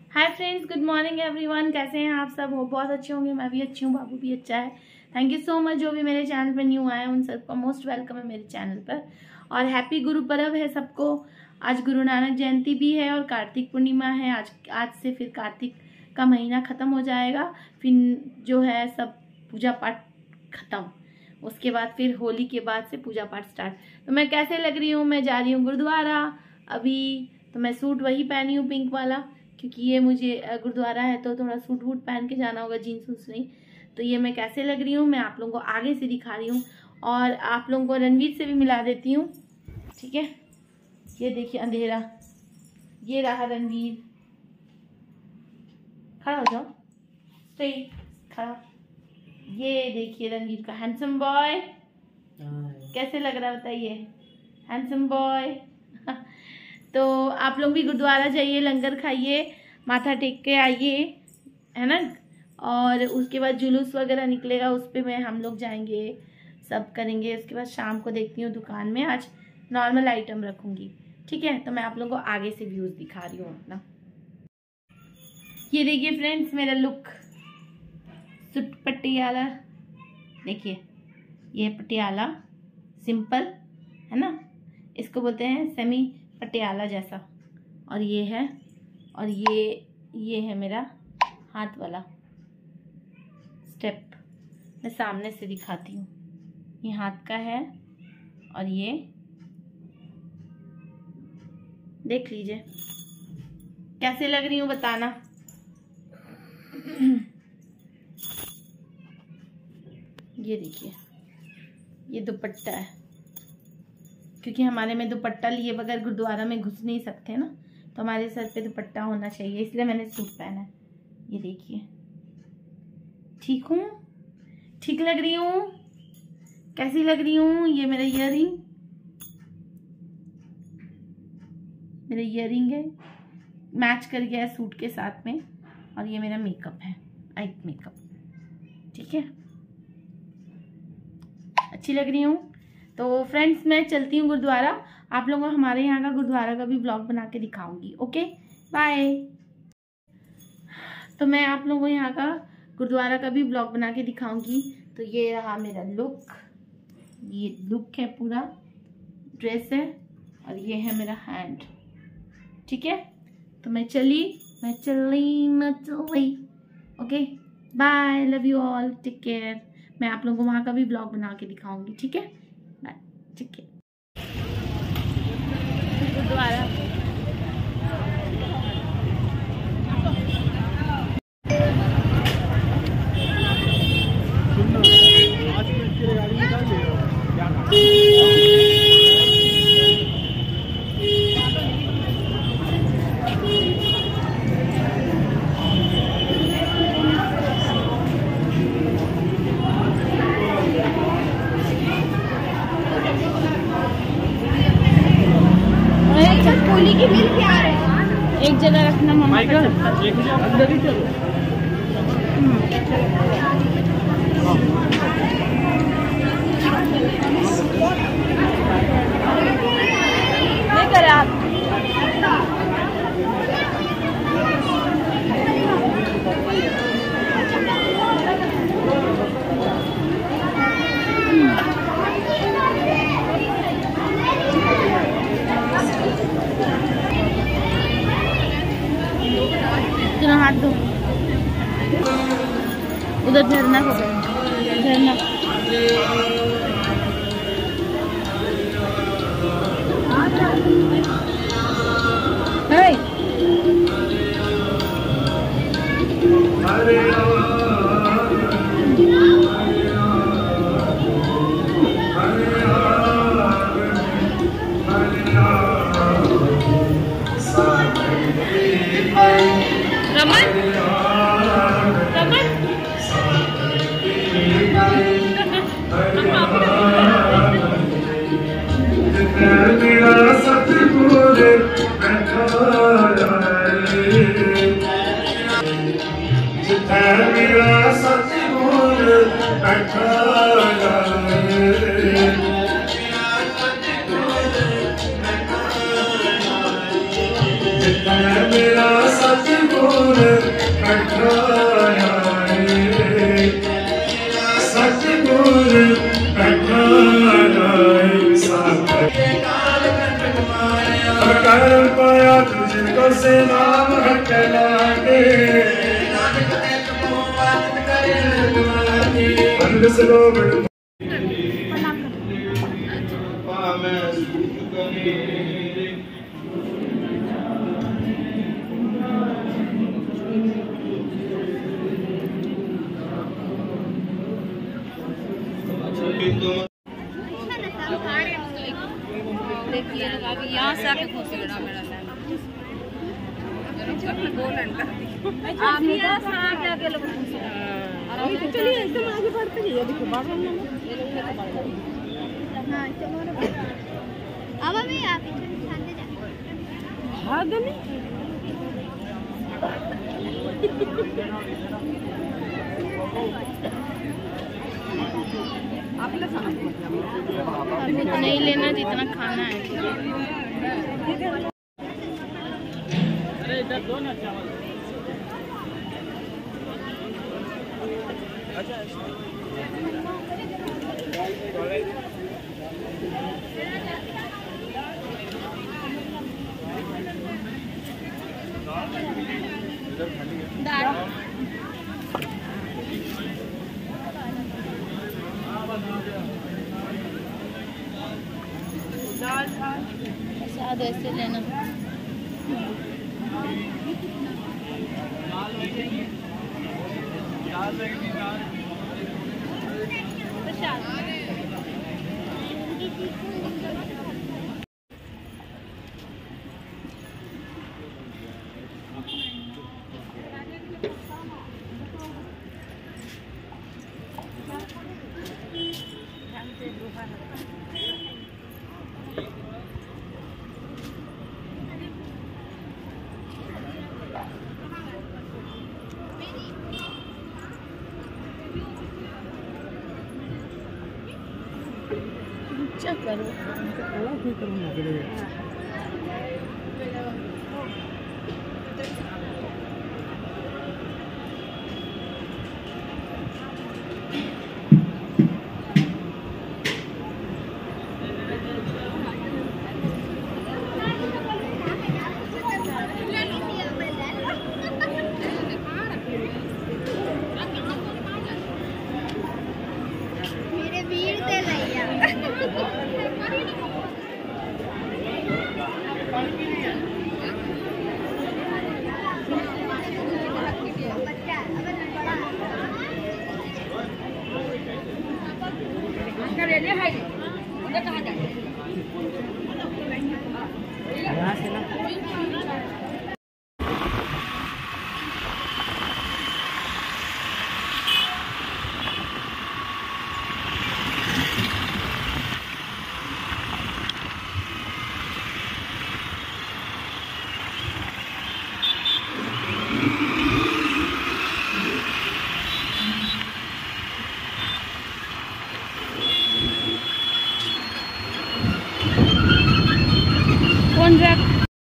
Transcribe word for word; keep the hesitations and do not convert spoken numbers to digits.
हाय friends, good morning everyone. कैसे हैं आप सब? हो बहुत अच्छे होंगे, मैं भी अच्छी हूँ, बाबू भी अच्छा है। Thank you so much. जो भी मेरे चैनल पर न्यू आए उन सबका मोस्ट वेलकम है मेरे चैनल पर। और हैप्पी गुरु पर्व है सबको। आज गुरु नानक जयंती भी है और कार्तिक पूर्णिमा है। आज आज से फिर कार्तिक का महीना ख़त्म हो जाएगा। फिर जो है सब पूजा पाठ ख़त्म। उसके बाद फिर होली के बाद से पूजा पाठ स्टार्ट। तो मैं कैसे लग रही हूँ? मैं जा रही हूँ गुरुद्वारा अभी। तो मैं सूट वही पहनी हूँ, पिंक वाला, क्योंकि ये मुझे गुरुद्वारा है तो थोड़ा सूट वूट पहन के जाना होगा, जीन्स वून्स नहीं। तो ये मैं कैसे लग रही हूँ मैं आप लोगों को आगे से दिखा रही हूँ और आप लोगों को रणवीर से भी मिला देती हूँ, ठीक है। ये देखिए अंधेरा, ये रहा रणवीर। खड़ा हो जाओ, स्ट्रेट खड़ा। ये देखिए रणवीर का हैंडसम बॉय। कैसे लग रहा है बताइए? Handsome boy. तो आप लोग भी गुरुद्वारा जाइए, लंगर खाइए, माथा टेक के आइए, है ना। और उसके बाद जुलूस वगैरह निकलेगा, उस पर मैं हम लोग जाएंगे, सब करेंगे। उसके बाद शाम को देखती हूँ दुकान में, आज नॉर्मल आइटम रखूँगी, ठीक है। तो मैं आप लोगों को आगे से व्यूज़ दिखा रही हूँ अपना। ये देखिए फ्रेंड्स मेरा लुक, सूट पटियाला। देखिए ये पटियाला सिंपल है ना, इसको बोलते हैं सेमी पटियाला जैसा। और ये है, और ये ये है मेरा हाथ वाला स्टेप। मैं सामने से दिखाती हूँ। ये हाथ का है और ये देख लीजिए कैसे लग रही हूँ, बताना। ये देखिए ये दुपट्टा है, क्योंकि हमारे में दुपट्टा लिए बगैर गुरुद्वारा में घुस नहीं सकते ना, तो हमारे सर पे दुपट्टा होना चाहिए, इसलिए मैंने सूट पहना है। ये देखिए, ठीक हूँ? ठीक लग रही हूँ? कैसी लग रही हूँ? ये मेरा ईयरिंग, मेरा ईयरिंग है, मैच कर गया है सूट के साथ में। और ये मेरा मेकअप है, आई मेकअप, ठीक है। अच्छी लग रही हूँ? तो फ्रेंड्स मैं चलती हूँ गुरुद्वारा। आप लोगों को हमारे यहाँ का गुरुद्वारा का भी व्लॉग बना के दिखाऊंगी। Okay bye. तो मैं आप लोगों को यहाँ का गुरुद्वारा का भी व्लॉग बना के दिखाऊंगी। तो ये रहा मेरा लुक, ये लुक है, पूरा ड्रेस है, और ये है मेरा हैंड, ठीक है। तो मैं चली मैं चली मैं चली okay bye, love you all, take care. मैं आप लोगों को वहाँ का भी व्लॉग बना के दिखाऊंगी, ठीक है, ठीक है। गुरुद्वारा होली की मिल क्या है, एक जगह रखना मम्मा का अंदर ही चलो। नहीं करे आप हाथ दो। उधर झरना को झरना रमन रमन मेरा सतगुर बैठा मेरा सतगुर बैठा मेरा सतगुर कर पाया तुझको से नाम हटलाके अंध से लोग यहाँ से आके खुश लड़ा मेरा आप जाके लोग चलिए एकदम आगे बढ़ते जाइए। देखो बाढ़ अब भी आप हाँ दमी नहीं लेना जितना खाना है। अरे इधर दो ना चावल। प्रसाद ऐसे लेना। अच्छा करो।